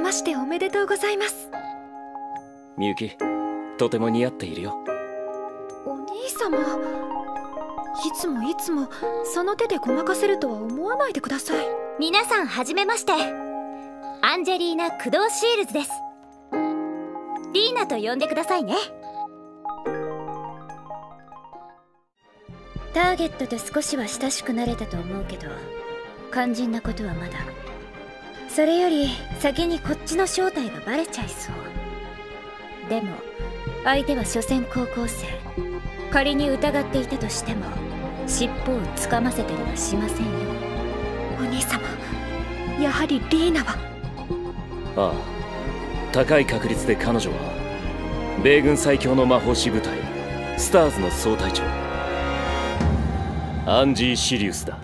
ましておめでとうございます。 みゆき、とても似合っているよ。 お兄様、いつもその手でごまかせるとは思わないでください。 皆さんはじめまして、アンジェリーナ・クドーシールズです。リーナと呼んでくださいね。ターゲットと少しは親しくなれたと思うけど、肝心なことはまだ。それより先にこっちの正体がバレちゃいそう。でも相手は所詮高校生。仮に疑っていたとしても尻尾をつかませたりはしませんよ。 お兄様、やはりリーナは。 ああ、高い確率で彼女は米軍最強の魔法師部隊スターズの総隊長アンジー・シリウスだ。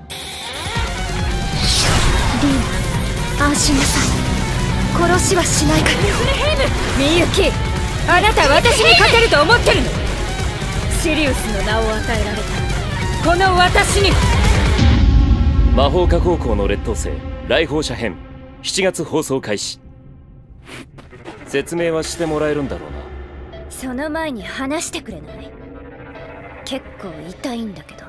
リーナ、安心なさい。殺しはしないから。ユフレヘイム、 みゆき、あなた私に勝てると思ってるの？シリウスの名を与えられたこの私に。 魔法科高校の劣等生来訪者編7月放送開始。説明はしてもらえるんだろうな。 その前に話してくれない？結構痛いんだけど。